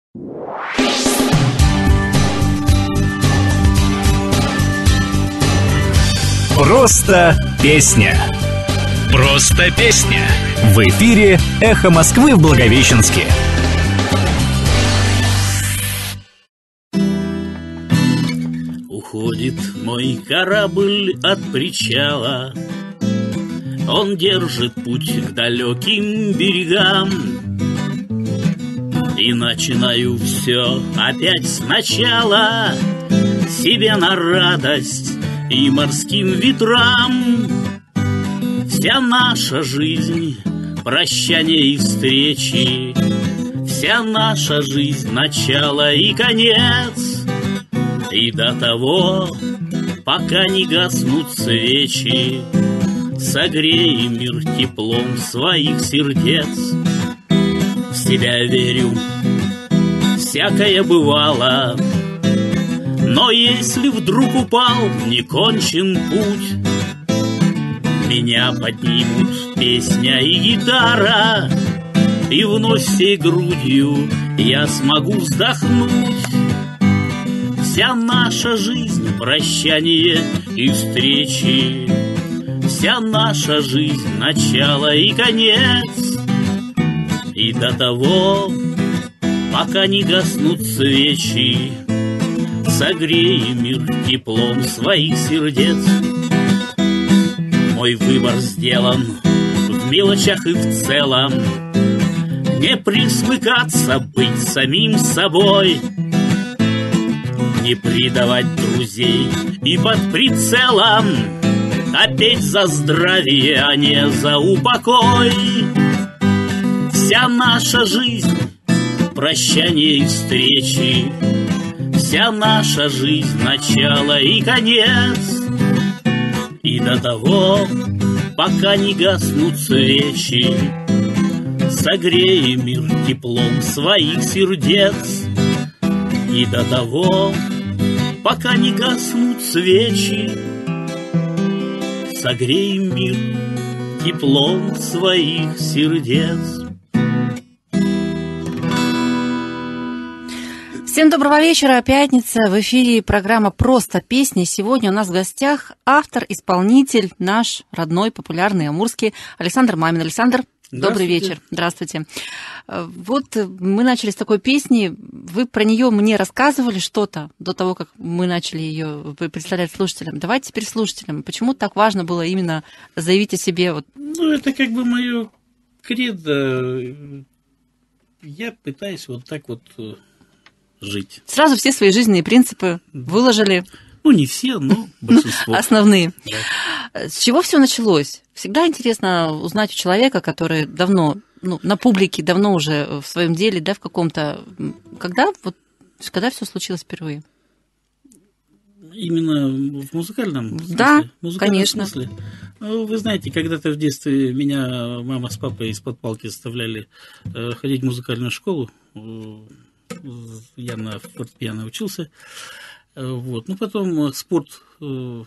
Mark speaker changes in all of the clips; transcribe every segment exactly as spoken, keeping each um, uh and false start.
Speaker 1: Просто песня. Просто песня. В эфире «Эхо Москвы» в Благовещенске.
Speaker 2: Уходит мой корабль от причала, он держит путь к далеким берегам. И начинаю все опять сначала, себе на радость и морским ветрам. Вся наша жизнь — прощание и встречи, вся наша жизнь — начало и конец. И до того, пока не гаснут свечи, согреем мир теплом своих сердец. В себя верю, всякое бывало, но если вдруг упал некончен путь, меня поднимут песня и гитара, и вновь всей грудью я смогу вздохнуть. Вся наша жизнь — прощание и встречи, вся наша жизнь — начало и конец. И до того, пока не гаснут свечи, согреем мир теплом своих сердец. Мой выбор сделан в мелочах и в целом, не присмыкаться, быть самим собой, не предавать друзей и под прицелом, а петь за здравие, а не за упокой. Вся наша жизнь — прощание и встречи, вся наша жизнь — начало и конец. И до того, пока не гаснут свечи, согреем мир теплом своих сердец. И до того, пока не гаснут свечи, согреем мир теплом своих сердец.
Speaker 3: Всем доброго вечера, пятница, в эфире программа «Просто песни». Сегодня у нас в гостях автор, исполнитель, наш родной, популярный, амурский Александр Мамин. Александр, добрый вечер. Здравствуйте. Вот мы начали с такой песни, вы про нее мне рассказывали что-то до того, как мы начали ее представлять слушателям. Давайте теперь слушателям. Почему так важно было именно заявить о себе? Вот.
Speaker 2: Ну, это как бы мое кредо. Я пытаюсь вот так вот жить.
Speaker 3: Сразу все свои жизненные принципы выложили.
Speaker 2: Ну, не все, но большинство.
Speaker 3: Основные.
Speaker 2: Да.
Speaker 3: С чего все началось? Всегда интересно узнать у человека, который давно, ну, на публике, давно уже в своем деле, да, в каком-то... Когда, вот, когда все случилось впервые?
Speaker 2: Именно в музыкальном смысле?
Speaker 3: Да,
Speaker 2: музыкальном
Speaker 3: конечно.
Speaker 2: Смысле? Ну, вы знаете, когда-то в детстве меня мама с папой из-под палки заставляли ходить в музыкальную школу. Я на фортепиано учился. Вот. Ну, потом спорт э,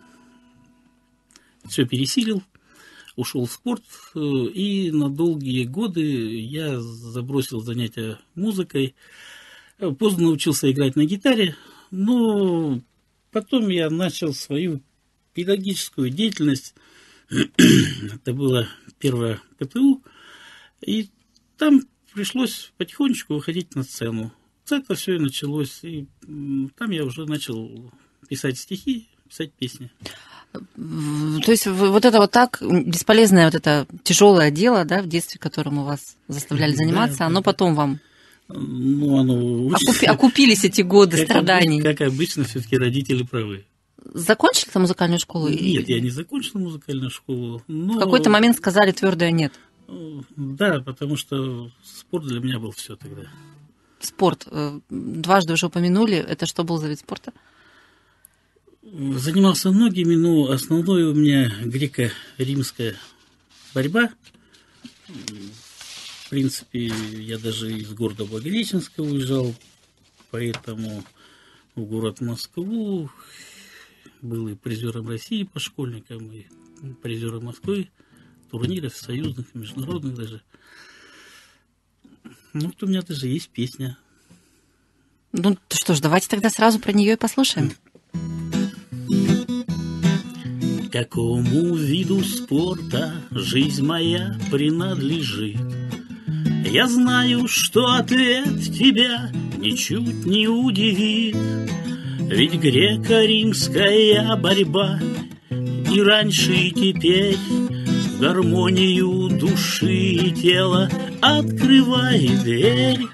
Speaker 2: все пересилил, ушел в спорт, э, и на долгие годы я забросил занятия музыкой. Поздно научился играть на гитаре, но потом я начал свою педагогическую деятельность. Это было первое ПТУ, и там пришлось потихонечку выходить на сцену. Это все и началось. И там я уже начал писать стихи, писать песни.
Speaker 3: То есть вот это вот так бесполезное, вот это тяжелое дело, да, в детстве, которым вас заставляли заниматься, да, оно да, потом вам
Speaker 2: ну, оно...
Speaker 3: Окупи, окупились эти годы
Speaker 2: как
Speaker 3: страданий.
Speaker 2: Обычно, как обычно, все-таки родители правы.
Speaker 3: Закончили там музыкальную школу?
Speaker 2: Нет, я не закончил музыкальную школу. Но...
Speaker 3: В какой-то момент сказали твердое нет.
Speaker 2: Да, потому что спорт для меня был все тогда.
Speaker 3: Спорт. Дважды уже упомянули. Это что был за вид спорта?
Speaker 2: Занимался многими, но основной у меня греко-римская борьба. В принципе, я даже из города Благовещенска уезжал, поэтому в город Москву. Был и призером России по школьникам, и призером Москвы, турниров союзных, международных даже. Ну, вот у меня даже есть песня
Speaker 3: Ну что ж, давайте тогда сразу про нее и послушаем.
Speaker 2: Какому виду спорта жизнь моя принадлежит? Я знаю, что ответ тебя ничуть не удивит. Ведь греко-римская борьба и раньше, и теперь в гармонию души и тела открывает дверь.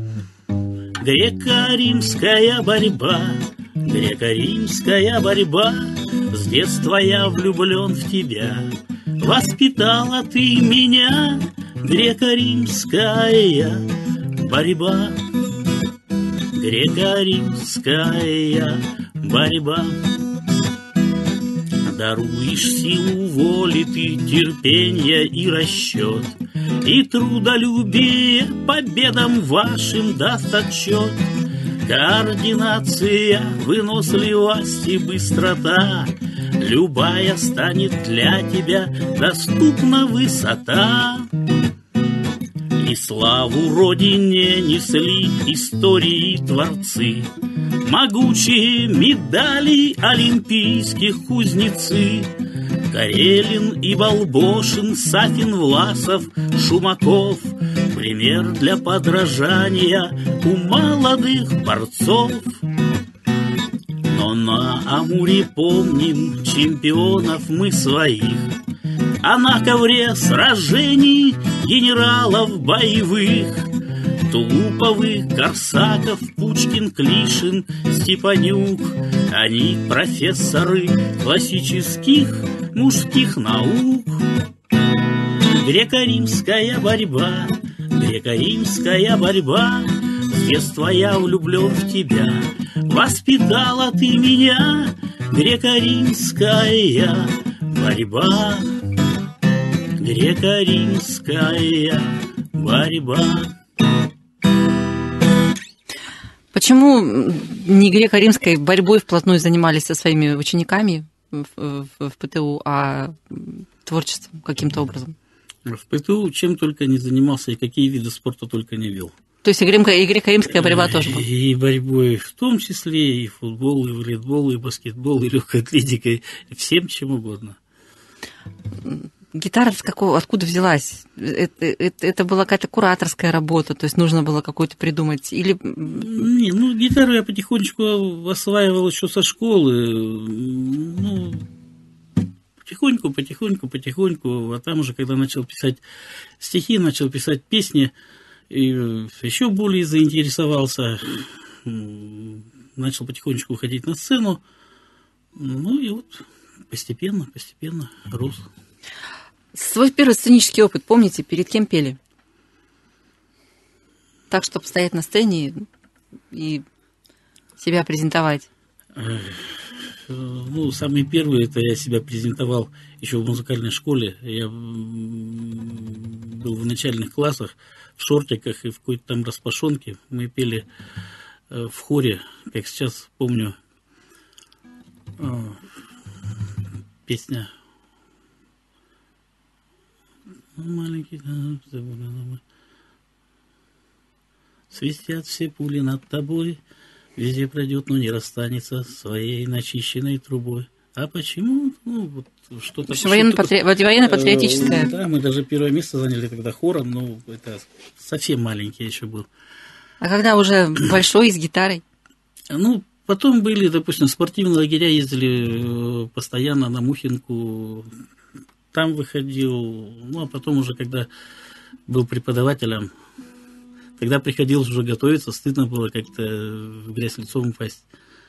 Speaker 2: Греко-римская борьба, греко-римская борьба, с детства я влюблен в тебя. Воспитала ты меня, греко-римская борьба, греко-римская борьба. Даруешь силу воли ты, терпенье и расчет, и трудолюбие победам вашим даст отчет. Координация, выносливость и быстрота, любая станет для тебя доступна высота. И славу родине несли истории творцы, могучие медали олимпийских кузнецы. Карелин и Волбошин, Сафин, Власов, Шумаков — пример для подражания у молодых борцов. Но на Амуре помним чемпионов мы своих, а на ковре сражений генералов боевых. Тулуповых, Корсаков, Пучкин, Клишин, Степанюк — они профессоры классических мужских наук. Греко-римская борьба, греко-римская борьба, с детства я влюблен в тебя. Воспитала ты меня, греко-римская борьба, греко-римская борьба.
Speaker 3: Почему не греко-римской борьбой вплотную занимались со своими учениками в, в, в ПТУ, а творчеством каким-то образом?
Speaker 2: В ПТУ чем только не занимался и какие виды спорта только не вел.
Speaker 3: То есть и греко-римская борьба тоже была?
Speaker 2: И борьбой в том числе, и футбол, и волейбол, и баскетбол, и легкой атлетикой, и всем чем угодно.
Speaker 3: Гитара с какого, откуда взялась? Это, это, это была какая-то кураторская работа, то есть нужно было какую-то придумать? Или...
Speaker 2: Не, ну, гитару я потихонечку осваивал еще со школы. Ну, потихоньку, потихоньку, потихоньку. А там уже, когда начал писать стихи, начал писать песни, и еще более заинтересовался. Начал потихонечку уходить на сцену. Ну, и вот постепенно, постепенно рос.
Speaker 3: Свой первый сценический опыт, помните, перед кем пели? Так, чтобы стоять на сцене и себя презентовать.
Speaker 2: Ну, самый первый, это я себя презентовал еще в музыкальной школе. Я был в начальных классах, в шортиках и в какой-то там распашонке. Мы пели в хоре, как сейчас помню, песня... Маленький, свистят все пули над тобой, везде пройдет, но не расстанется своей начищенной трубой. А почему? Ну, вот что-то...
Speaker 3: Военно-патриотическое.
Speaker 2: Да, мы даже первое место заняли тогда хором, но это совсем маленький еще был.
Speaker 3: А когда уже большой, с гитарой?
Speaker 2: Ну, потом были, допустим, спортивные лагеря, ездили постоянно на Мухинку, там выходил, ну, а потом уже, когда был преподавателем, когда приходил уже готовиться, стыдно было как-то в грязь лицом упасть.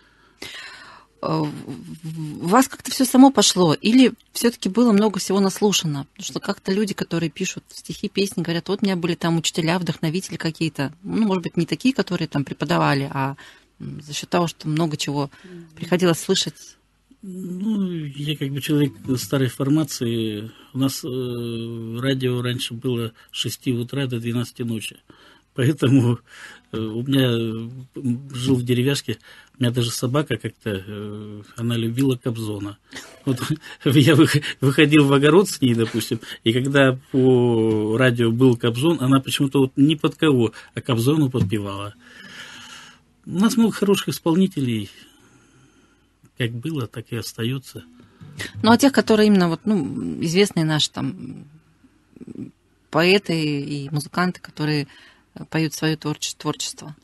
Speaker 3: У вас как-то все само пошло? Или все-таки было много всего наслушано? Потому что как-то люди, которые пишут стихи, песни, говорят, вот у меня были там учителя, вдохновители какие-то, ну, может быть, не такие, которые там преподавали, а за счет того, что много чего приходилось слышать.
Speaker 2: Ну, я как бы человек старой формации. У нас э, радио раньше было с шести утра до двенадцати ночи. Поэтому э, у меня жил в деревяшке, у меня даже собака как-то, э, она любила Кобзона. Вот, я выходил в огород с ней, допустим, и когда по радио был Кобзон, она почему-то вот ни под кого, а Кобзону подпевала. У нас много хороших исполнителей, как было, так и остается.
Speaker 3: Ну, а тех, которые именно вот, ну, известные наши там поэты и музыканты, которые поют свое творчество?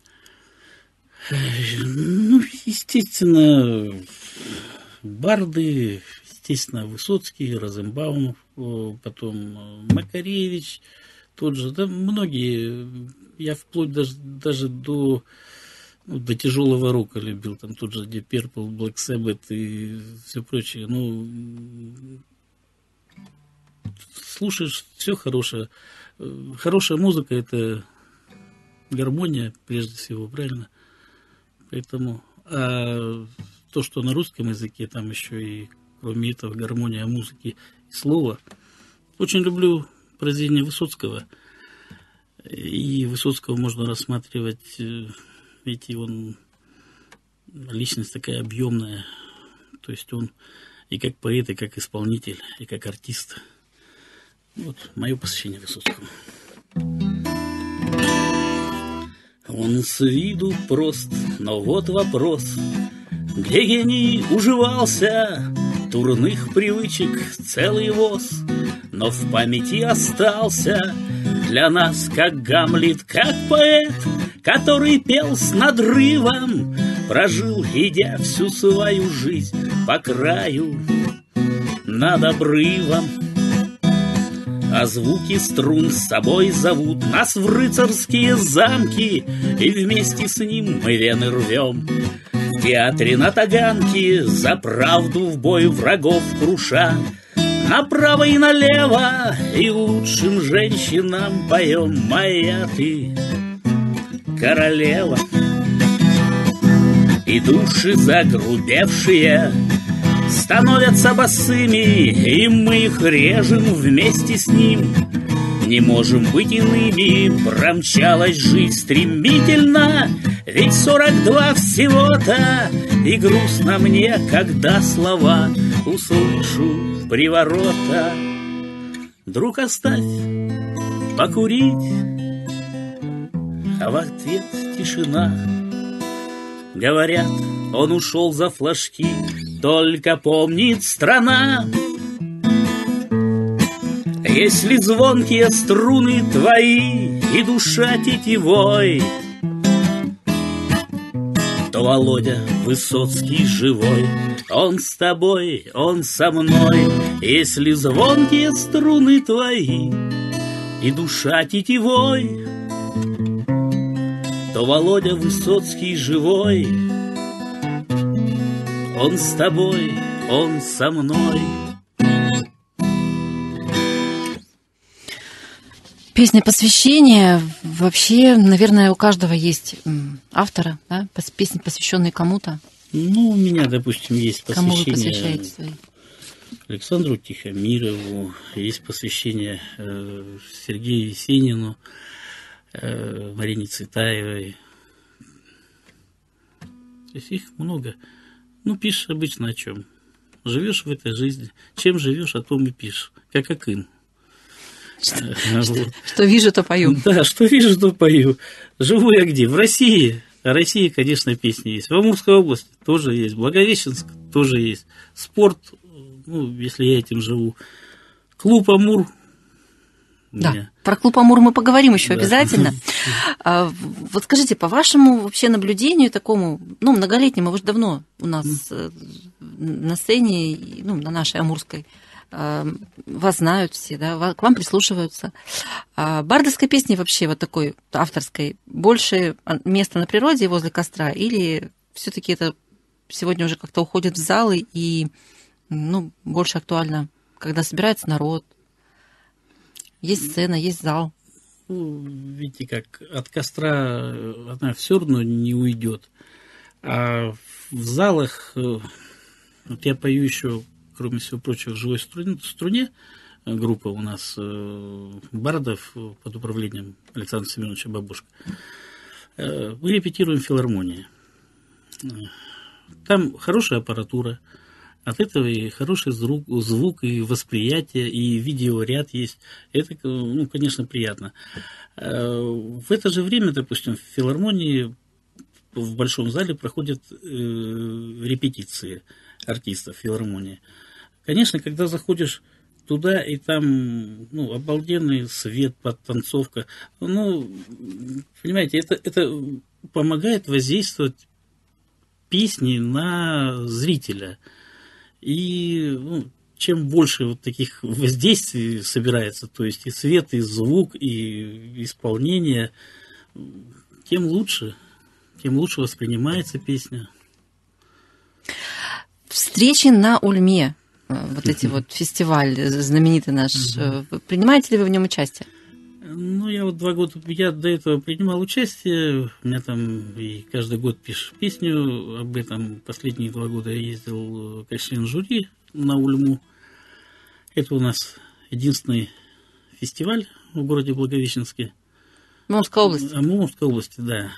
Speaker 2: Ну, естественно, барды, естественно, Высоцкий, Розенбаум, потом Макаревич, тот же, да, многие, я вплоть даже, даже до, ну, до тяжелого рока любил, там тот же Deep Purple, Black Sabbath и все прочее. Ну, слушаешь, все хорошее. Хорошая музыка — это гармония, прежде всего, правильно? Поэтому, а то, что на русском языке, там еще и, кроме этого, гармония музыки и слова. Очень люблю произведения Высоцкого. И Высоцкого можно рассматривать, ведь он личность такая объемная. То есть он и как поэт, и как исполнитель, и как артист. Вот мое посвящение Высоцкому. Он с виду прост, но вот вопрос: где гений уживался? Дурных привычек целый воз, но в памяти остался для нас, как Гамлет, как поэт, который пел с надрывом, прожил, идя всю свою жизнь по краю над обрывом. А звуки струн с собой зовут нас в рыцарские замки, и вместе с ним мы вены рвем. В театре на Таганке за правду в бой врагов круша, направо и налево, и лучшим женщинам поем: моя ты королева. И души загрубевшие становятся босыми, и мы их режем вместе с ним. Не можем быть иными, промчалась жизнь стремительно, ведь сорок два всего-то, и грустно мне, когда слова услышу приворота. Друг, оставь покурить, а в ответ тишина. Говорят, он ушел за флажки, только помнит страна. Если звонкие струны твои и душа тетивой, то Володя Высоцкий живой. Он с тобой, он со мной. Если звонкие струны твои и душа тетивой, то Володя Высоцкий живой. Он с тобой, он со мной.
Speaker 3: Песня посвящения. Вообще, наверное, у каждого есть автора, да? Песни, посвященные кому-то.
Speaker 2: Ну, у меня, допустим, есть посвящение.
Speaker 3: Кому вы посвящаете свои?
Speaker 2: Александру Тихомирову, есть посвящение э, Сергею Есенину, э, Марине Цветаевой. То есть их много. Ну, пишешь обычно о чем? Живешь в этой жизни. Чем живешь, о том и пишешь. Как Акын.
Speaker 3: Что, вот. что, что вижу, то пою.
Speaker 2: Да, что вижу, то пою. Живу я где? В России. В России, конечно, песни есть. В Амурской области тоже есть. Благовещенск тоже есть. Спорт, ну, если я этим живу. Клуб Амур.
Speaker 3: Да, меня. Про клуб Амур мы поговорим еще да. обязательно. А, вот скажите, по вашему вообще наблюдению такому, ну, многолетнему, вы же давно у нас mm. на сцене, ну, на нашей Амурской, вас знают все, да, к вам прислушиваются. А бардовской песни вообще вот такой авторской больше места на природе возле костра или все-таки это сегодня уже как-то уходит в залы и, ну, больше актуально, когда собирается народ, есть сцена, есть зал?
Speaker 2: Ну, видите, как от костра она все равно не уйдет. А в залах, вот я пою еще, кроме всего прочего, в живой струне, струне группа у нас бардов под управлением Александра Семеновича Бабушка. Мы репетируем в филармонии. Там хорошая аппаратура, от этого и хороший звук, звук, и восприятие, и видеоряд есть. Это, ну, конечно, приятно. В это же время, допустим, в филармонии в большом зале проходят э, репетиции артистов филармонии. Конечно, когда заходишь туда, и там, ну, обалденный свет, подтанцовка, ну, понимаете, это, это помогает воздействовать песни на зрителя. И, ну, чем больше вот таких воздействий собирается, то есть и свет, и звук, и исполнение, тем лучше, тем лучше воспринимается песня.
Speaker 3: Встречи на Ульме, вот эти вот фестиваль знаменитый наш, принимаете ли вы в нем участие?
Speaker 2: Ну, я вот два года, я до этого принимал участие, у меня там и каждый год пишешь песню об этом. Последние два года я ездил как член жюри на Ульму. Это у нас единственный фестиваль в городе Благовещенске.
Speaker 3: Мурманской области.
Speaker 2: А, Мурманской области, да.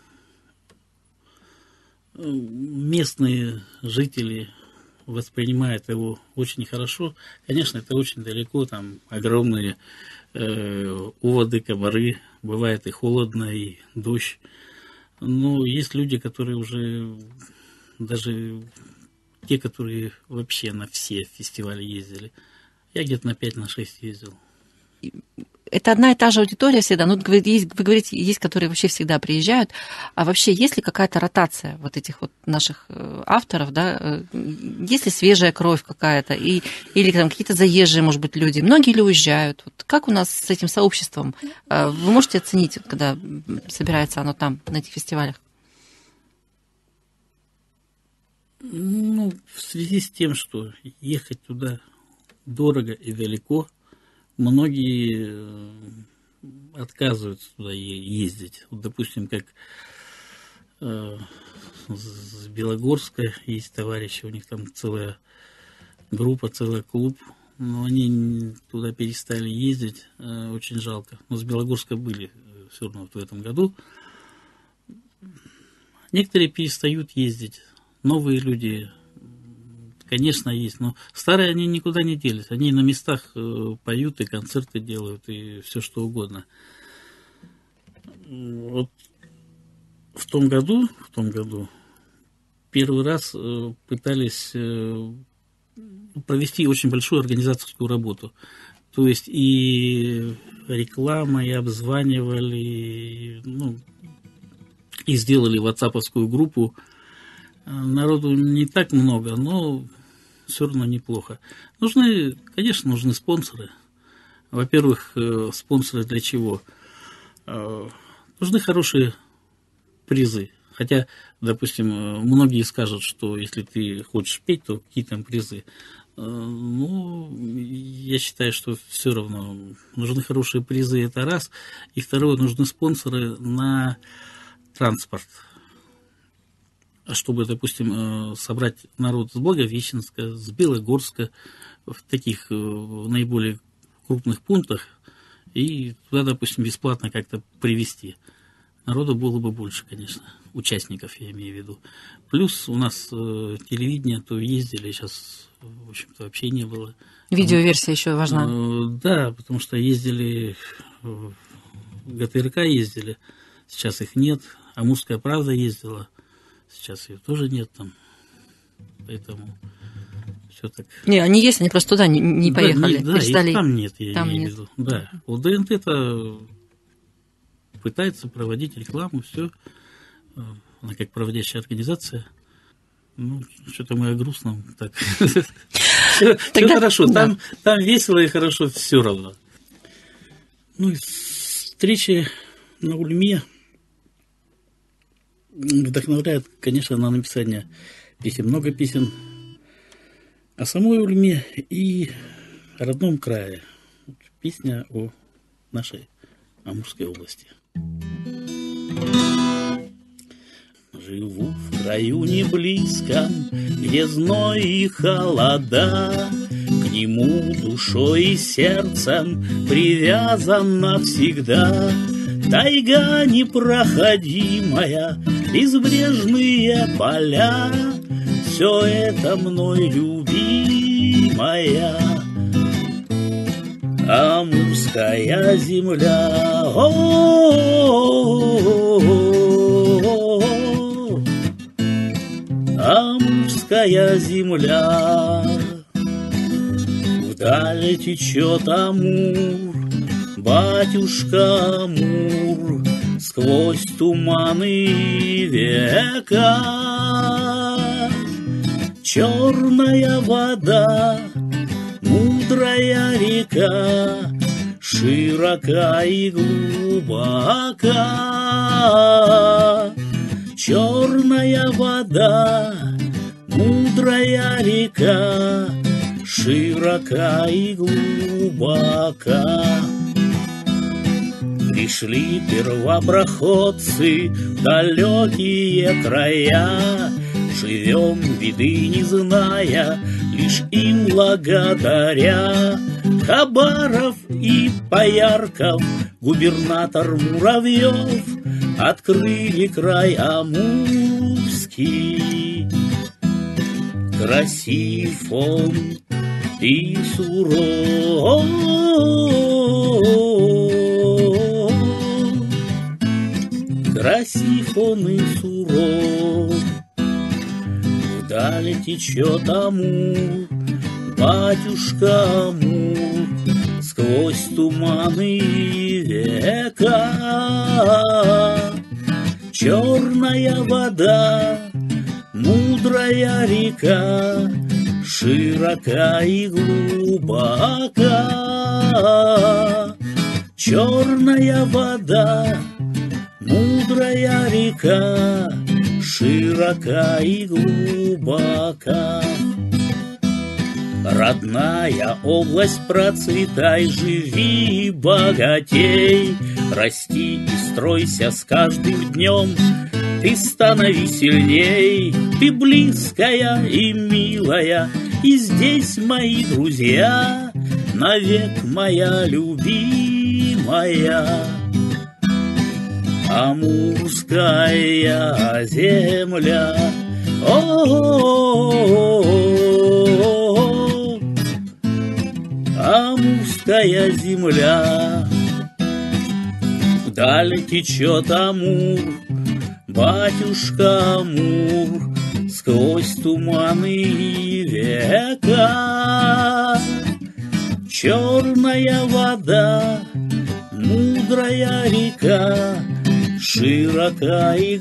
Speaker 2: Местные жители воспринимают его очень хорошо. Конечно, это очень далеко, там огромные э, оводы, комары, бывает и холодно, и дождь. Но есть люди, которые уже, даже те, которые вообще на все фестивали ездили. Я где-то на пять, на шесть ездил.
Speaker 3: Это одна и та же аудитория всегда. Ну, есть, вы говорите, есть, которые вообще всегда приезжают. А вообще, есть ли какая-то ротация вот этих вот наших авторов, да? Есть ли свежая кровь какая-то? И, или там какие-то заезжие, может быть, люди? Многие ли уезжают? Вот как у нас с этим сообществом? Вы можете оценить, когда собирается оно там, на этих фестивалях?
Speaker 2: Ну, в связи с тем, что ехать туда дорого и далеко, многие отказываются туда ездить. Вот, допустим, как э, с Белогорска есть товарищи, у них там целая группа, целый клуб, но они туда перестали ездить, э, очень жалко. Но с Белогорска были все равно в этом году. Некоторые перестают ездить, новые люди, конечно, есть, но старые они никуда не делись. Они на местах э, поют и концерты делают, и все что угодно. Вот в том году, в том году первый раз э, пытались э, провести очень большую организаторскую работу. То есть и реклама, и обзванивали, и, ну, и сделали ватсаповскую группу. Народу не так много, но все равно неплохо. Нужны, конечно, нужны спонсоры. Во-первых, спонсоры для чего? Нужны хорошие призы. Хотя, допустим, многие скажут, что если ты хочешь петь, то какие там призы. Ну, я считаю, что все равно нужны хорошие призы, это раз. И второе, нужны спонсоры на транспорт. Чтобы, допустим, собрать народ с Благовещенска, с Белогорска, в таких в наиболее крупных пунктах, и туда, допустим, бесплатно как-то привезти. Народу было бы больше, конечно, участников, я имею в виду. Плюс у нас э, телевидение, то ездили, сейчас, в общем-то, вообще не было.
Speaker 3: Видеоверсия еще важна.
Speaker 2: Э, да, потому что ездили, в ГТРК ездили, сейчас их нет, Амурская правда ездила. Сейчас ее тоже нет там, поэтому все так.
Speaker 3: Не, они есть, они просто туда не, не поехали.
Speaker 2: Да, не, да, их там нет, я
Speaker 3: там
Speaker 2: имею
Speaker 3: нет.
Speaker 2: в виду. Да, вот ДНТ-то пытается проводить рекламу, все, она как проводящая организация. Ну, что-то мы о грустном. Так. Все хорошо, там весело и хорошо все равно. Ну, встречи на Ульме вдохновляет, конечно, на написание песен, много песен о самой Ульме и о родном крае. Песня о нашей Амурской области. Живу в краю не близком, где зной и холода, к нему душой и сердцем привязан навсегда. Тайга непроходимая, безбрежные поля, все это мной любимая Амурская земля. О-о-о-о-о-о. русская земля. Вдаль течет Амур, батюшка Амур, сквозь туманы века. Черная вода, мудрая река, широка и глубока. Черная вода, мудрая река, широка и глубока. Пришли первопроходцы в далекие края, живем беды не зная, лишь им благодаря. Хабаров и Поярков, губернатор Муравьев открыли край амурский. Красив он и суров, красив он и суров. Вдали течет Амур, батюшка Амур, сквозь туманы века. Черная вода, мудрая река, широка и глубока. Черная вода, мудрая река, широка и глубока. Родная область, процветай, живи, богатей, расти и стройся с каждым днем, ты становись сильней, ты близкая и милая, и здесь мои друзья, навек моя любимая. Амурская земля, о-о-о-о, Амурская земля. Вдаль течет Амур, батюшка Амур, сквозь туманы века. Черная вода, мудрая река, широка и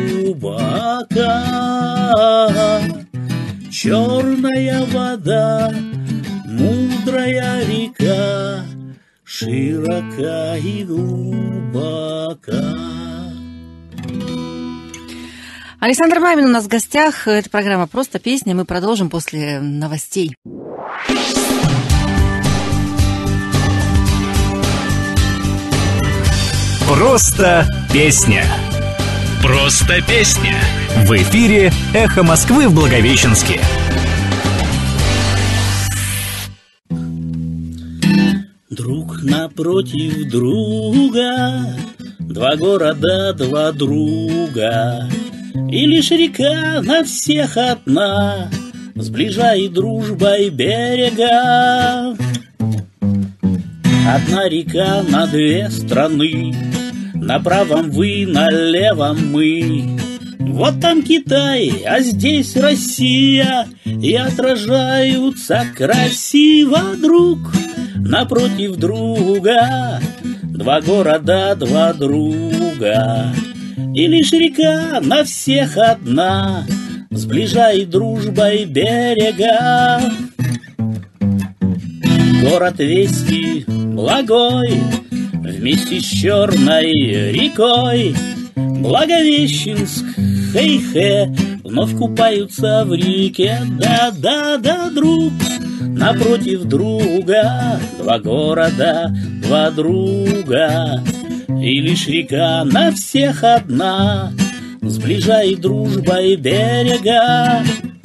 Speaker 2: глубока. Черная вода, мудрая река, широка и глубока.
Speaker 3: Александр Мамин у нас в гостях. Это программа «Просто песня». Мы продолжим после новостей.
Speaker 1: Просто песня. Просто песня. В эфире «Эхо Москвы» в Благовещенске.
Speaker 2: Друг напротив друга, два города, два друга, и лишь река на всех одна, сближает дружбой берега. Одна река на две страны, на правом вы, на левом мы. Вот там Китай, а здесь Россия, и отражаются красиво друг напротив друга, два города, два друга, и лишь река на всех одна, сближает дружбой берега. Город Вести благой, вместе с Черной рекой, Благовещенск, хей-хе, вновь купаются в реке. Да-да-да, друг, напротив друга, два города, два друга, и лишь река на всех одна, сближает дружбой берега.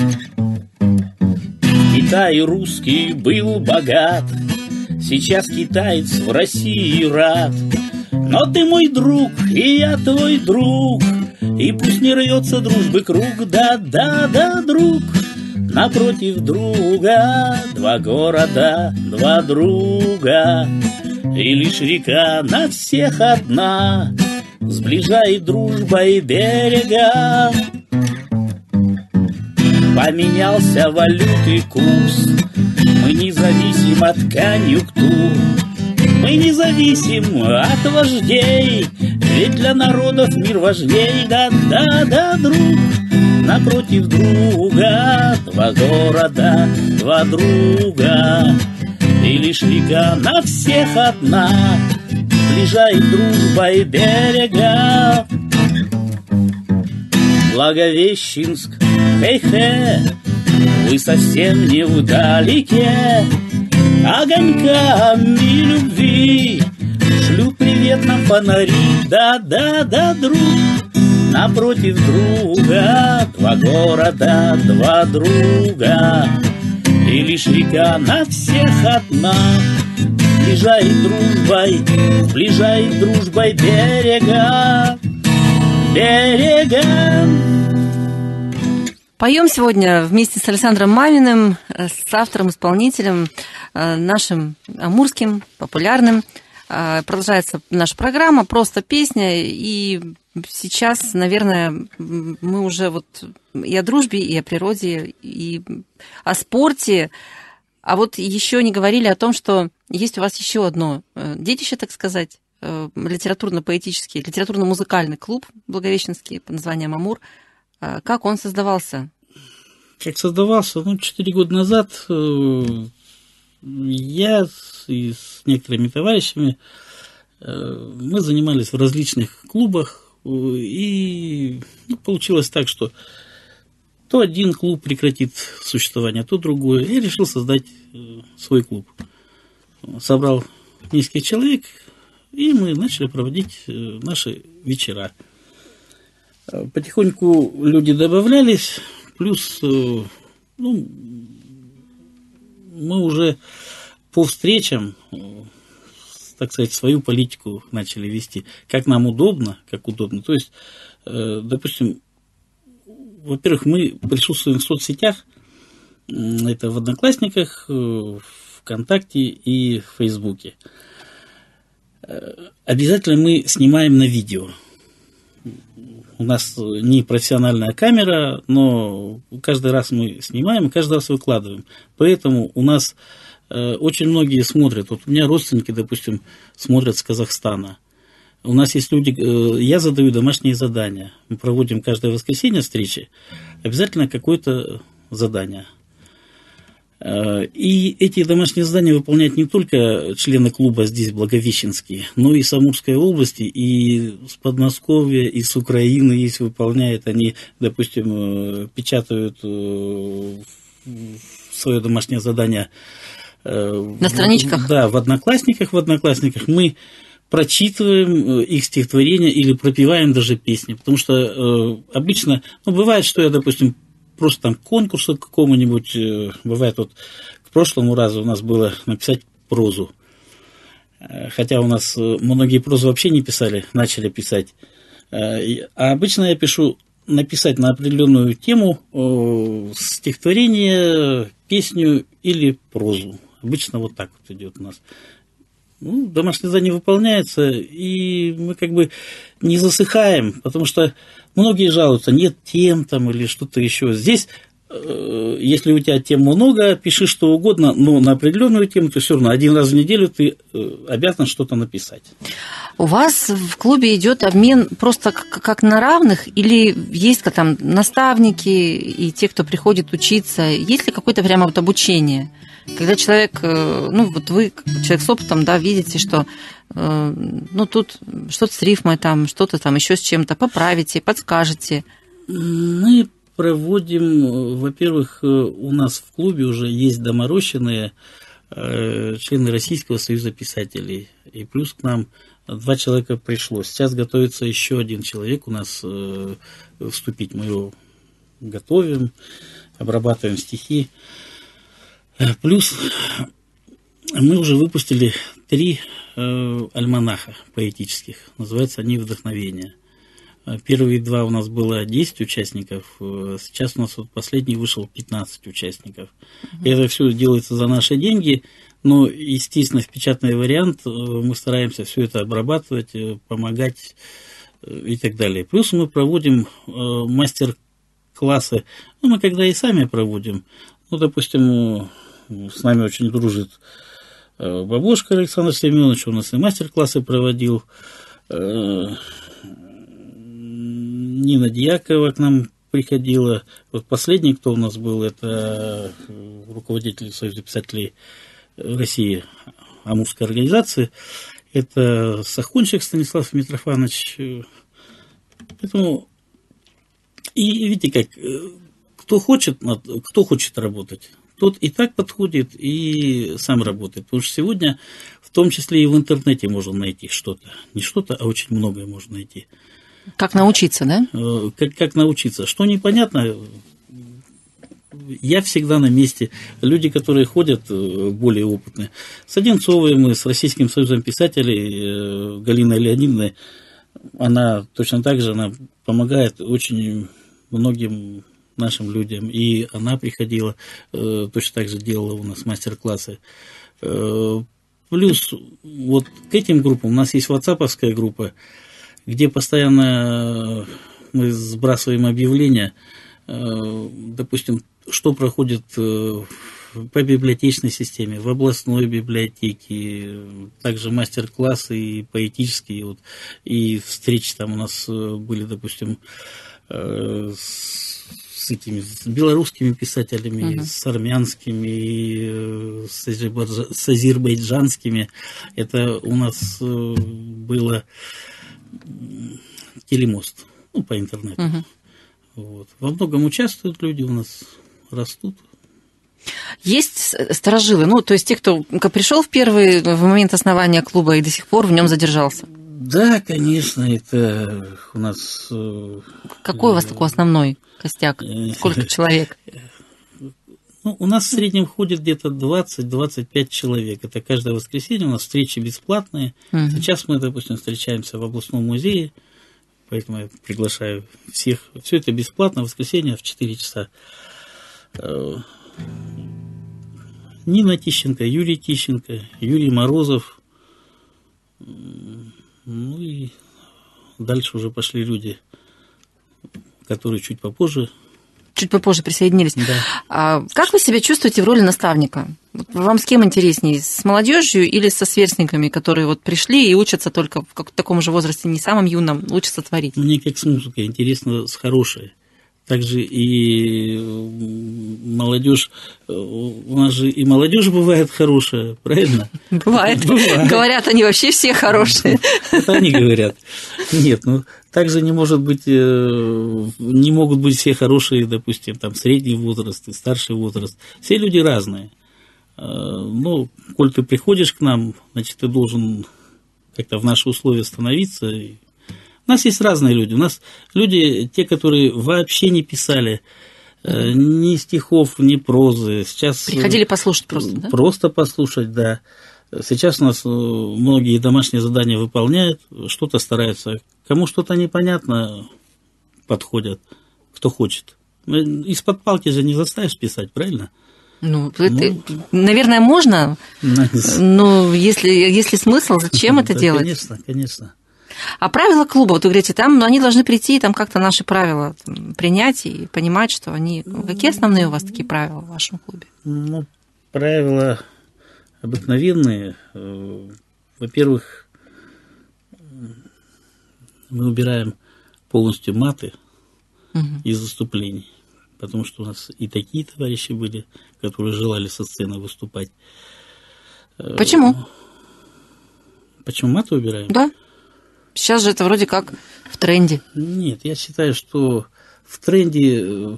Speaker 2: Китай русский был богат, сейчас китаец в России рад. Но ты мой друг, и я твой друг, и пусть не рвется дружбы круг. Да-да-да, друг, напротив друга, два города, два друга, и лишь река на всех одна, сближает дружбой берега. поменялся валюты курс. Мы не зависим от конъюнктур, мы не зависим от вождей, ведь для народов мир важней. Да-да-да, друг, напротив друга, два города, два друга, и лишь река на всех одна сближает дружбой берега. Благовещенск, хей-хе, вы совсем не вдалеке, огоньками любви шлют привет нам фонари. Да-да-да, друг, напротив друга, два города, два друга, и лишь река на всех одна сближает дружбой, сближает дружбой берега, берега.
Speaker 3: Поем сегодня вместе с Александром Маминым, с автором-исполнителем, нашим амурским, популярным. Продолжается наша программа «Просто песня». И сейчас, наверное, мы уже вот и о дружбе, и о природе, и о спорте. А вот еще не говорили о том, что есть у вас еще одно детище, так сказать, литературно-поэтический, литературно-музыкальный клуб благовещенский под названием «Амур». Как он создавался?
Speaker 2: Как создавался? Ну, четыре года назад я и с некоторыми товарищами мы занимались в различных клубах, и ну, получилось так, что то один клуб прекратит существование, то другой. Я решил создать свой клуб. Собрал несколько человек, и мы начали проводить наши вечера. Потихоньку люди добавлялись, плюс ну, мы уже по встречам, так сказать, свою политику начали вести, как нам удобно, как удобно. То есть, допустим, во-первых, мы присутствуем в соцсетях, это в Одноклассниках, ВКонтакте и в Фейсбуке. Обязательно мы снимаем на видео. У нас не профессиональная камера, но каждый раз мы снимаем, каждый раз выкладываем. Поэтому у нас э, очень многие смотрят. Вот у меня родственники, допустим, смотрят с Казахстана. У нас есть люди, э, я задаю домашние задания. Мы проводим каждое воскресенье встречи. Обязательно какое-то задание. И эти домашние задания выполняют не только члены клуба здесь, Благовещенские, но и с Амурской области, и с Подмосковья, и с Украины, если выполняют. Они, допустим, печатают свое домашнее задание
Speaker 3: на страничках.
Speaker 2: Да, в Одноклассниках. В Одноклассниках мы прочитываем их стихотворения или пропеваем даже песни. Потому что обычно, ну, бывает, что я, допустим, просто там к конкурсу какому-нибудь, бывает, вот к прошлому разу у нас было написать прозу. Хотя у нас многие прозу вообще не писали, начали писать. А обычно я пишу написать на определенную тему стихотворение, песню или прозу. Обычно вот так вот идет у нас. Ну, домашнее задание выполняется, и мы как бы не засыхаем, потому что многие жалуются, нет тем там или что-то еще. Здесь, э, если у тебя тем много, пиши что угодно, но на определенную тему ты все равно один раз в неделю ты э, обязан что-то написать.
Speaker 3: У вас в клубе идет обмен просто как, как на равных, или есть там наставники и те, кто приходит учиться? Есть ли какое-то прямо вот обучение? Когда человек, ну вот вы, человек с опытом, да, видите, что ну тут что-то с рифмой, там, что-то там еще с чем-то, поправите, подскажете.
Speaker 2: Мы проводим, во-первых, у нас в клубе уже есть доморощенные члены Российского союза писателей, и плюс к нам два человека пришло. Сейчас готовится еще один человек у нас вступить, мы его готовим, обрабатываем стихи. Плюс мы уже выпустили три э, альманаха поэтических. Называются они «Вдохновение». Первые два у нас было десять участников. Сейчас у нас вот последний вышел пятнадцать участников. Uh-huh. И это все делается за наши деньги. Но, естественно, в печатный вариант мы стараемся все это обрабатывать, помогать и так далее. Плюс мы проводим мастер-классы классы. Ну, мы когда и сами проводим, ну, допустим, с нами очень дружит бабушка Александр Семенович, у нас и мастер-классы проводил. Нина Дьякова к нам приходила. Вот последний, кто у нас был, это руководитель Союза писателей России, Амурской организации. Это Сахунчик Станислав Митрофанович. Поэтому, и видите как, кто хочет, кто хочет работать, тот и так подходит, и сам работает. Потому что сегодня, в том числе и в интернете, можно найти что-то. Не что-то, а очень многое можно найти.
Speaker 3: Как научиться, да?
Speaker 2: Как, как научиться. Что непонятно, я всегда на месте. Люди, которые ходят, более опытные. С Одинцовой мы, с Российским союзом писателей, Галиной Леонидовной, она точно так же, она помогает очень многим нашим людям. И она приходила, точно так же делала у нас мастер-классы. Плюс вот к этим группам у нас есть ватсаповская группа, где постоянно мы сбрасываем объявления, допустим, что проходит по библиотечной системе, в областной библиотеке, также мастер-классы и поэтические, вот, и встречи там у нас были, допустим, с этими с белорусскими писателями, uh-huh. с армянскими, с, с азербайджанскими. Это у нас было телемост, ну, по интернету. Uh-huh. Вот. Во многом участвуют люди, у нас растут.
Speaker 3: Есть старожилы, ну, то есть те, кто пришел в первый в момент основания клуба и до сих пор в нем задержался?
Speaker 2: Да, конечно, это у нас...
Speaker 3: Какой у вас такой основной костяк? Сколько человек?
Speaker 2: Ну, у нас в среднем ходит где-то двадцать-двадцать пять человек. Это каждое воскресенье у нас встречи бесплатные. Угу. Сейчас мы, допустим, встречаемся в областном музее, поэтому я приглашаю всех. Все это бесплатно, в воскресенье в четыре часа. Нина Тищенко, Юрий Тищенко, Юрий Морозов. Ну и дальше уже пошли люди, которые чуть попозже.
Speaker 3: Чуть попозже присоединились.
Speaker 2: Да.
Speaker 3: А как вы себя чувствуете в роли наставника? Вам с кем интереснее, с молодежью или со сверстниками, которые вот пришли и учатся только в таком же возрасте, не самом юном, учатся творить?
Speaker 2: Мне как с музыкой интересно с хорошей. Также и молодежь, у нас же и молодежь бывает хорошая, правильно?
Speaker 3: Бывает. Бывает. Говорят, они вообще все хорошие.
Speaker 2: Это они говорят. Нет, ну также не может быть, не могут быть все хорошие, допустим, там средний возраст и старший возраст. Все люди разные. Ну, коль ты приходишь к нам, значит, ты должен как-то в наши условия становиться. У нас есть разные люди. У нас люди, те, которые вообще не писали э, ни стихов, ни прозы. Сейчас
Speaker 3: приходили послушать просто, да?
Speaker 2: Просто послушать, да. Сейчас у нас многие домашние задания выполняют, что-то стараются. Кому что-то непонятно, подходят, кто хочет. Из-под палки же не заставишь писать, правильно?
Speaker 3: Ну, это, ну наверное, можно, но если, если смысл, зачем это
Speaker 2: да,
Speaker 3: делать?
Speaker 2: Конечно, конечно.
Speaker 3: А правила клуба, вот вы говорите, там, ну, они должны прийти и там как-то наши правила там, принять и понимать, что они... Какие основные у вас такие правила в вашем клубе?
Speaker 2: Ну, правила обыкновенные. Во-первых, мы убираем полностью маты угу. из выступлений, потому что у нас и такие товарищи были, которые желали со сцены выступать.
Speaker 3: Почему?
Speaker 2: Почему маты убираем?
Speaker 3: Да. Сейчас же это вроде как в тренде.
Speaker 2: Нет, я считаю, что в тренде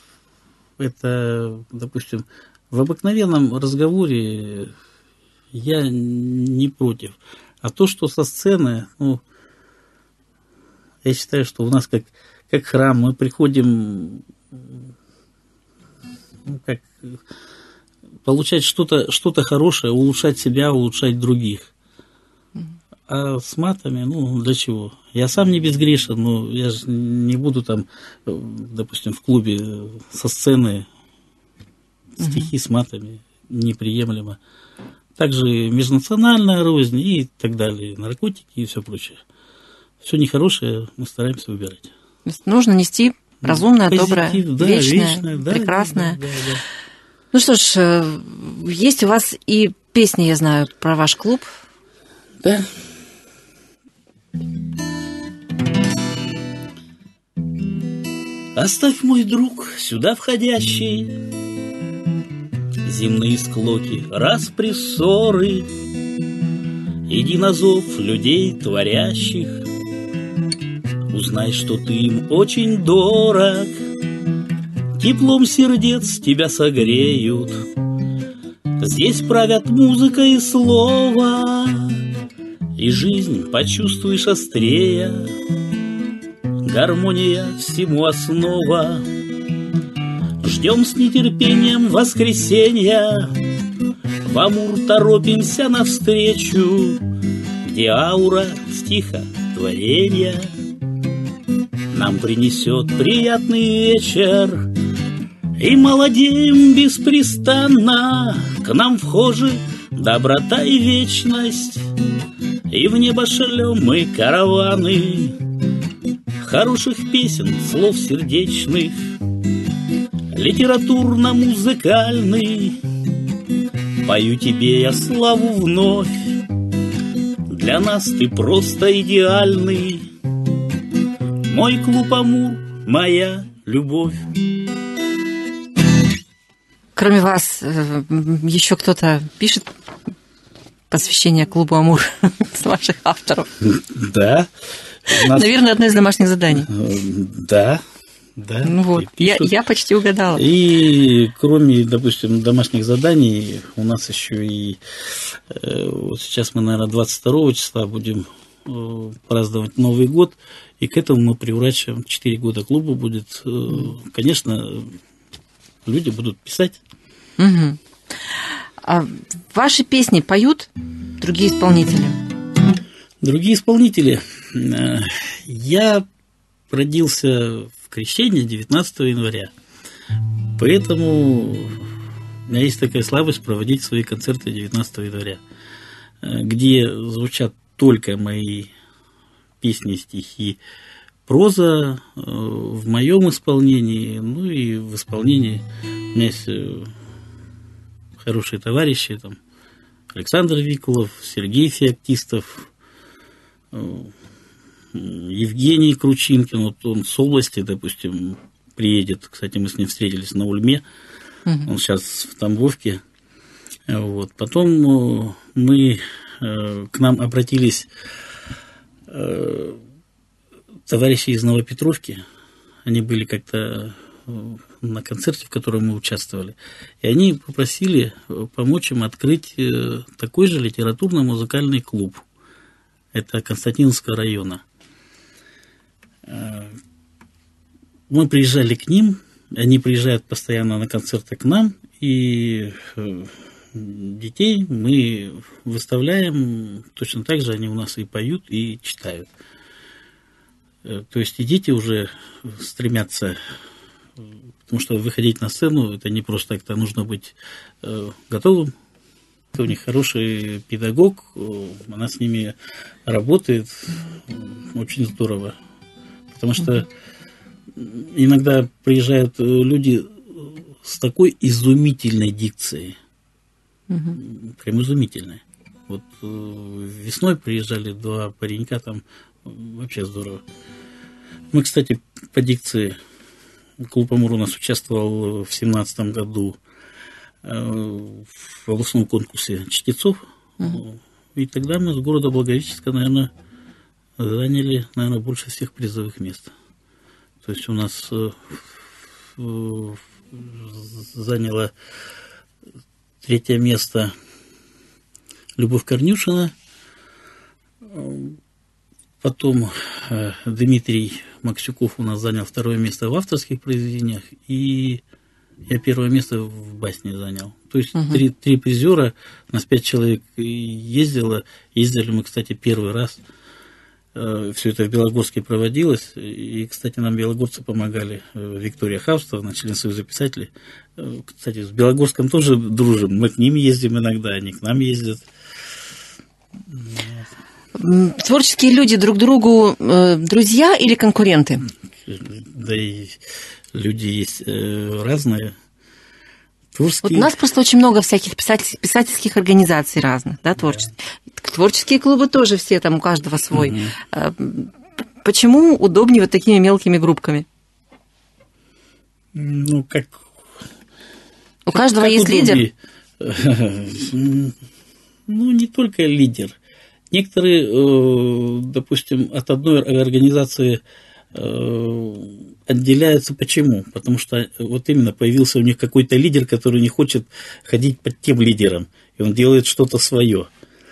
Speaker 2: это, допустим, в обыкновенном разговоре я не против. А то, что со сцены, ну, я считаю, что у нас как, как храм, мы приходим ну, как, получать что-то, что-то хорошее, улучшать себя, улучшать других. А с матами, ну, для чего? Я сам не безгрешен, но я же не буду там, допустим, в клубе со сцены стихи с матами, неприемлемо. Также межнациональная рознь и так далее, наркотики и все прочее. Все нехорошее мы стараемся убирать.
Speaker 3: Нужно нести разумная,
Speaker 2: Позитив,
Speaker 3: добрая,
Speaker 2: да,
Speaker 3: вечная,
Speaker 2: вечная, да,
Speaker 3: прекрасная.
Speaker 2: Да, да, да, да.
Speaker 3: Ну что ж, есть у вас и песни, я знаю, про ваш клуб.
Speaker 2: Да. Оставь, мой друг, сюда входящий, земные склоки, распри, ссоры. Иди на зов людей творящих, узнай, что ты им очень дорог. Теплом сердец тебя согреют, здесь правят музыка и слово, и жизнь почувствуешь острее. Гармония всему основа. Ждем с нетерпением воскресенья, в Амур торопимся навстречу, где аура стихотворения нам принесет приятный вечер. И молодеем беспрестанно, к нам вхожи доброта и вечность, и в небо шлем мы караваны хороших песен, слов сердечных, литературно-музыкальный. Пою тебе я славу вновь, для нас ты просто идеальный. Мой клуб Амур, моя любовь.
Speaker 3: Кроме вас, еще кто-то пишет посвящение клубу Амур с ваших авторов?
Speaker 2: Да. Нас...
Speaker 3: Наверное, одно из домашних заданий.
Speaker 2: Да. Да,
Speaker 3: ну вот, я, я почти угадала.
Speaker 2: И кроме, допустим, домашних заданий, у нас еще и э, вот сейчас мы, наверное, двадцать второго числа будем э, праздновать Новый год, и к этому мы приурачиваем четыре года клуба будет. Э, конечно, люди будут писать.
Speaker 3: Угу. А ваши песни поют другие исполнители?
Speaker 2: Другие исполнители. Э, я родился в Крещении девятнадцатого января. Поэтому у меня есть такая слабость проводить свои концерты девятнадцатого января, где звучат только мои песни, стихи, проза в моем исполнении, ну и в исполнении у меня есть хорошие товарищи, там, Александр Викулов, Сергей Феоктистов, Евгений Кручинкин, вот он с области, допустим, приедет. Кстати, мы с ним встретились на Ульме. Uh-huh. Он сейчас в Тамбовке. Вот. Потом мы, к нам обратились товарищи из Новопетровки. Они были как-то на концерте, в котором мы участвовали. И они попросили помочь им открыть такой же литературно-музыкальный клуб. Это Константиновского района. Мы приезжали к ним, они приезжают постоянно на концерты к нам, и детей мы выставляем точно так же, они у нас и поют, и читают. То есть и дети уже стремятся, потому что выходить на сцену, это не просто так, это нужно быть готовым. У них хороший педагог, она с ними работает очень здорово. Потому что иногда приезжают люди с такой изумительной дикцией. Угу. Прям изумительной. Вот весной приезжали два паренька, там вообще здорово. Мы, кстати, по дикции, клуб Амур у нас участвовал в семнадцатом году в областном конкурсе чтецов. Угу. И тогда мы с города Благовещенска, наверное, заняли, наверное, больше всех призовых мест. То есть у нас э, э, заняло третье место Любовь Корнюшина, потом э, Дмитрий Максюков у нас занял второе место в авторских произведениях, и я первое место в басне занял. То есть угу. три, три призера, у нас пять человек ездило, ездили мы, кстати, первый раз. Все это в Белогорске проводилось, и, кстати, нам белогорцы помогали. Виктория Хавстова, член Союза писателей. Кстати, с Белогорском тоже дружим, мы к ним ездим иногда, они к нам ездят.
Speaker 3: Творческие люди друг другу друзья или конкуренты?
Speaker 2: да и люди есть разные. Творческие...
Speaker 3: Вот у нас просто очень много всяких писатель... писательских организаций разных, да, творческих. Да. Творческие клубы тоже все, там у каждого свой. Угу. Почему удобнее вот такими мелкими группками?
Speaker 2: Ну, как...
Speaker 3: У как, каждого как есть удобнее.
Speaker 2: Лидер? Ну, не только лидер. Некоторые, допустим, от одной организации отделяются. Почему? Потому что вот именно появился у них какой-то лидер, который не хочет ходить под тем лидером, и он делает что-то свое.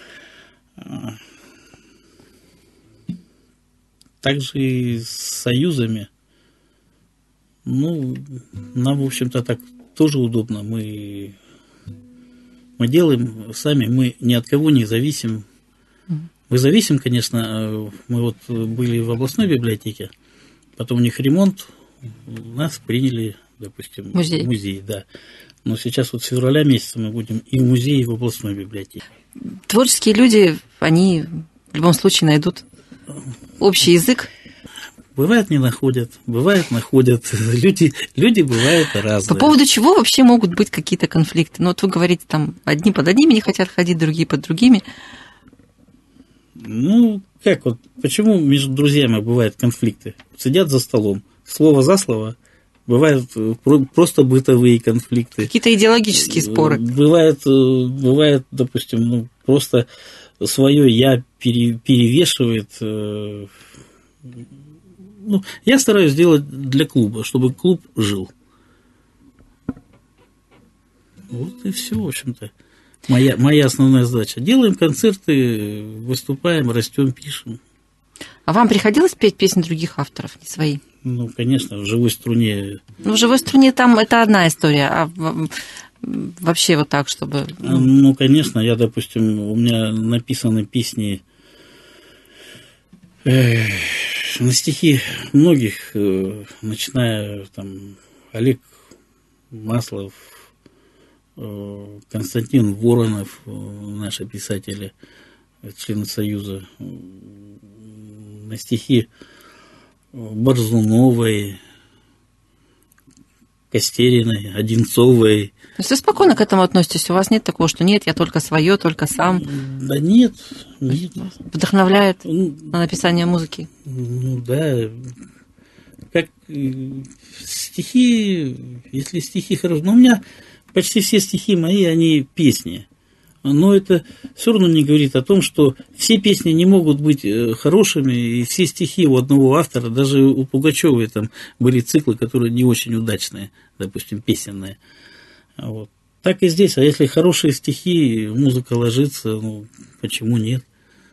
Speaker 2: Также и с союзами. Ну, нам, в общем-то, так тоже удобно. Мы, мы делаем сами, мы ни от кого не зависим. Мы зависим, конечно, мы вот были в областной библиотеке, потом у них ремонт, нас приняли, допустим,
Speaker 3: музей.
Speaker 2: в музей, да. Но сейчас вот с февраля месяца мы будем и в музее, и в областной библиотеке.
Speaker 3: Творческие люди, они в любом случае найдут общий язык.
Speaker 2: Бывает, не находят, бывает, находят. Люди, люди бывают разные.
Speaker 3: По поводу чего вообще могут быть какие-то конфликты? Ну, вот вы говорите, там, одни под одними не хотят ходить, другие под другими.
Speaker 2: Ну, как вот, почему между друзьями бывают конфликты? Сидят за столом, слово за слово, бывают просто бытовые конфликты.
Speaker 3: Какие-то идеологические споры.
Speaker 2: Бывает, бывает, допустим, ну, просто свое я пере, перевешивает. Ну, я стараюсь сделать для клуба, чтобы клуб жил. Вот и все, в общем-то. Моя, моя основная задача. Делаем концерты, выступаем, растем, пишем.
Speaker 3: А вам приходилось петь песни других авторов, не свои?
Speaker 2: Ну, конечно, в «Живой струне».
Speaker 3: Ну, в «Живой струне» там это одна история, а вообще вот так, чтобы...
Speaker 2: Ну, ну конечно, я, допустим, у меня написаны песни э, на стихи многих, э, начиная там Олег Маслов, Константин Воронов, наши писатели, члены Союза, на стихи Борзуновой, Костериной, Одинцовой.
Speaker 3: То есть вы спокойно к этому относитесь? У вас нет такого, что нет, я только свое, только сам?
Speaker 2: Да нет, нет.
Speaker 3: Вдохновляет ну, на написание музыки?
Speaker 2: Ну да. Как стихи, если стихи хорошие, но у меня почти все стихи мои, они песни. Но это все равно не говорит о том, что все песни не могут быть хорошими, и все стихи у одного автора, даже у Пугачёвой там были циклы, которые не очень удачные, допустим, песенные. Вот. Так и здесь, а если хорошие стихи, музыка ложится, ну, почему нет?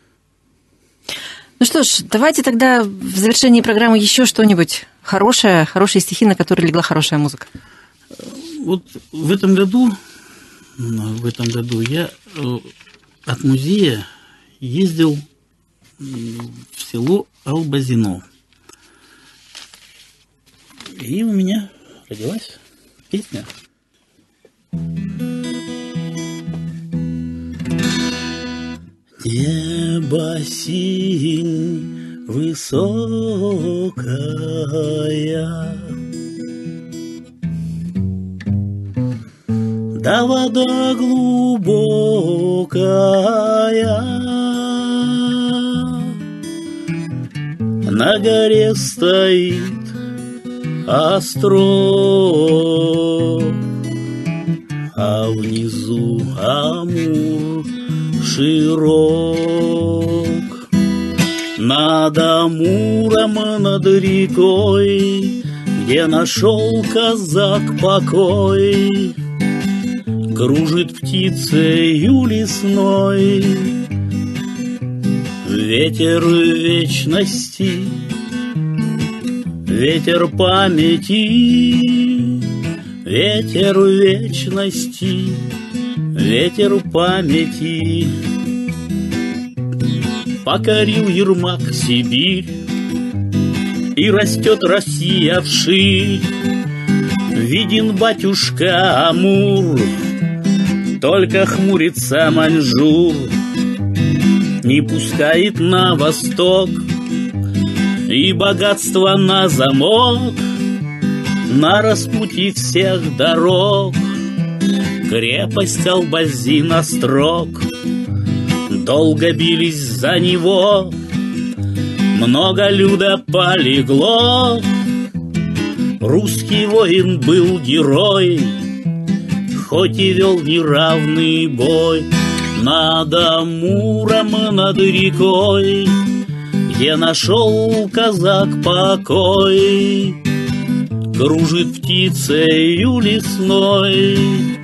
Speaker 3: Ну что ж, давайте тогда в завершении программы еще что-нибудь хорошее, хорошие стихи, на которые легла хорошая музыка.
Speaker 2: Вот в этом году, в этом году я от музея ездил в село Албазино. И у меня родилась песня. Небо синь высокая, да вода глубокая, на горе стоит острог, а внизу Амур широк. Над Амуром, над рекой, где нашел казак покой, кружит птицею лесной ветер вечности, ветер памяти, ветер вечности, ветер памяти. Покорил Ермак Сибирь, и растет Россия вширь. Виден батюшка Амур, только хмурится Маньчжур, не пускает на восток Шли богатства на замок, на распутье всех дорог. Крепость Албазин острог, долго бились за него, много люда полегло. Русский воин был герой, хоть и вел неравный бой. Над Амуром, над рекой, где нашел казак покой, кружит птицею лесной.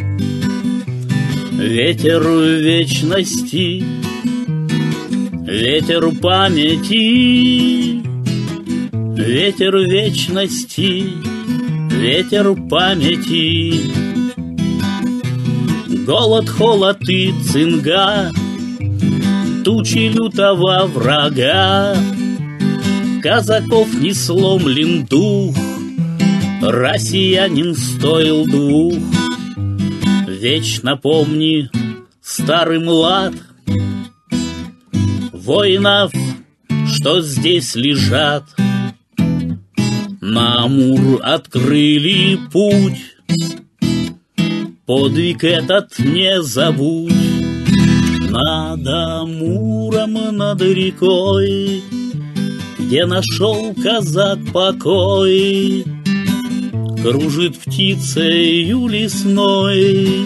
Speaker 2: Ветер вечности, ветер памяти, ветер вечности, ветер памяти. Голод, холод и цинга, тучи лютого врага. Казаков не сломлен дух, россиянин стоил двух. Вечно помни, старый млад, воинов, что здесь лежат. На Амур открыли путь, подвиг этот не забудь. Над Амуром, над рекой, где нашел казак покой, кружит птицею лесной.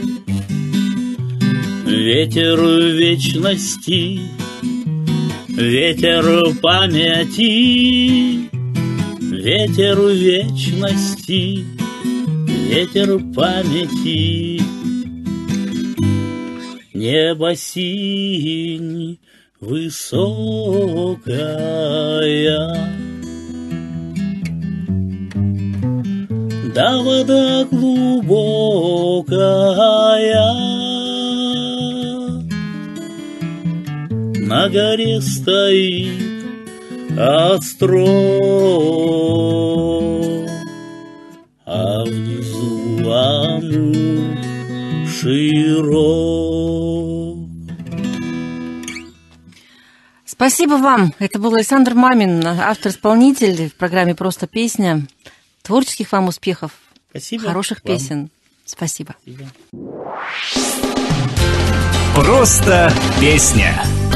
Speaker 2: Ветер вечности, ветер памяти, ветер вечности, ветер памяти. Небо синь высокая, да вода глубокая. На горе стоит острог, а внизу Амур широк.
Speaker 3: Спасибо вам. Это был Александр Мамин, автор-исполнитель в программе «Просто песня». Творческих вам успехов.
Speaker 2: Спасибо.
Speaker 3: Хороших
Speaker 2: вам.
Speaker 3: песен. Спасибо.
Speaker 2: Спасибо.
Speaker 1: Просто песня.